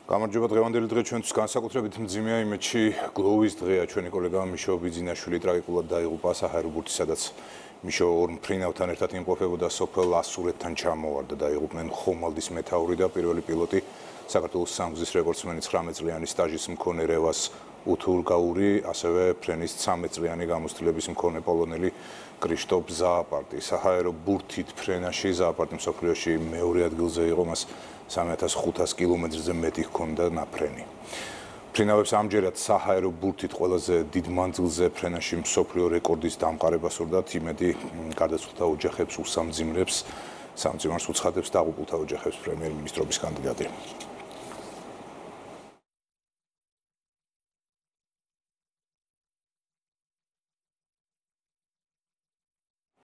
გამარჯობა დღევანდელი დღე ჩვენთვის განსაკუთრებით მძიმეა იმედში გლოვის დღეა ჩვენი კოლეგა მიშო ბიძინაშვილი ტრაგიკულად დაიღუპა საჰაერობურთი სადაც მიშო ორ მფრინავთან ერთად იმყოფებოდა სოფელ ასურეთთან ჩამოვარდა დაიღუპნენ ხომალდის მეთაური და პირველი პილოტი საქართველოს სამგზის რეკორდსმენი 19 წლიანი სტაჟის მქონე რევას უთურგაური ასევე ფრენის 13 წლიანი გამოცდილების მქონე პოლონელი კრიშტოფ ზააპარტი საჰაერობურთით ფრენაში ზააპარტი მსოფლიოში მეორე ადგილზე იყო მას 3500 კილომეტრზე მეტი ჰქონდა ნაფრენი. ფრინავებს ამჯერად საჰაერობურთით ყველაზე დიდ მანძილზე ფრენაში მსოფლიო რეკორდის დამყარებას სურდათ იმედი გარდაცვლილთა ოჯახებს უსამძიმრებს სამძიმარს უცხადებს დაღუპულთა ოჯახებს პრემიერ-მინისტრობის კანდიდატი.